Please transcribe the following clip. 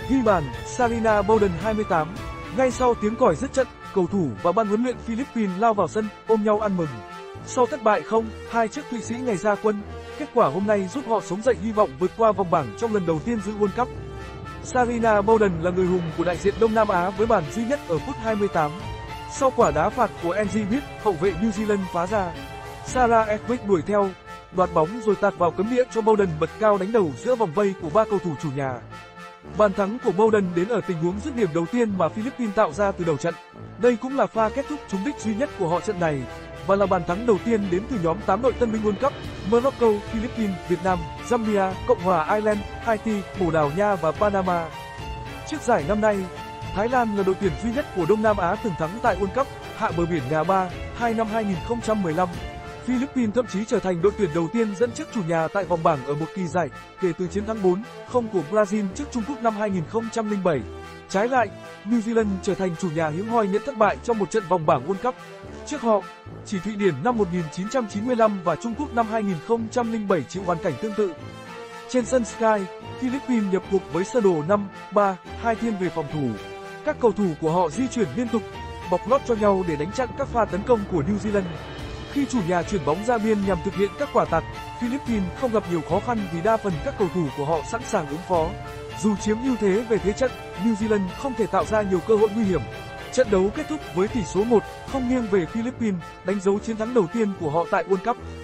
Ghi bàn, Sarina Bowden 28. Ngay sau tiếng còi dứt trận, cầu thủ và ban huấn luyện Philippines lao vào sân, ôm nhau ăn mừng. Sau thất bại 0-2 trước Thụy Sĩ ngày ra quân, kết quả hôm nay giúp họ sống dậy hy vọng vượt qua vòng bảng trong lần đầu tiên dự World Cup. Sarina Bowden là người hùng của đại diện Đông Nam Á với bàn duy nhất ở phút 28. Sau quả đá phạt của Angie Smith, hậu vệ New Zealand phá ra, Sarah Ekwick đuổi theo, đoạt bóng rồi tạt vào cấm địa cho Bowden bật cao đánh đầu giữa vòng vây của ba cầu thủ chủ nhà. Bàn thắng của Bowden đến ở tình huống dứt điểm đầu tiên mà Philippines tạo ra từ đầu trận. Đây cũng là pha kết thúc trúng đích duy nhất của họ trận này và là bàn thắng đầu tiên đến từ nhóm 8 đội tân binh World Cup: Morocco, Philippines, Việt Nam, Zambia, Cộng hòa Ireland, Haiti, Bồ Đào Nha và Panama. Trước giải năm nay, Thái Lan là đội tuyển duy nhất của Đông Nam Á từng thắng tại World Cup hạ bờ biển Ngà Ba 2 năm 2015. Philippines thậm chí trở thành đội tuyển đầu tiên dẫn trước chủ nhà tại vòng bảng ở một kỳ giải kể từ chiến thắng 4-0 của Brazil trước Trung Quốc năm 2007. Trái lại, New Zealand trở thành chủ nhà hiếm hoi nhận thất bại trong một trận vòng bảng World Cup. Trước họ, chỉ Thụy Điển năm 1995 và Trung Quốc năm 2007 chịu hoàn cảnh tương tự. Trên sân Sky, Philippines nhập cuộc với sơ đồ 5-3-2 thiên về phòng thủ. Các cầu thủ của họ di chuyển liên tục, bọc lót cho nhau để đánh chặn các pha tấn công của New Zealand. Khi chủ nhà chuyển bóng ra biên nhằm thực hiện các quả tạt, Philippines không gặp nhiều khó khăn vì đa phần các cầu thủ của họ sẵn sàng ứng phó. Dù chiếm ưu thế về thế trận, New Zealand không thể tạo ra nhiều cơ hội nguy hiểm. Trận đấu kết thúc với tỷ số 1-0 nghiêng về Philippines, đánh dấu chiến thắng đầu tiên của họ tại World Cup.